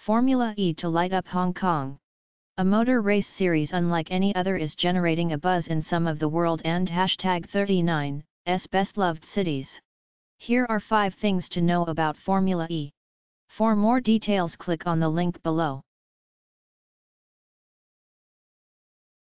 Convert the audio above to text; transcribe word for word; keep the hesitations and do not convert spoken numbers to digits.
Formula E to light up Hong Kong. A motor race series unlike any other is generating a buzz in some of the world and hashtag thirty-nine's best loved cities. Here are five things to know about Formula E. For more details, click on the link below.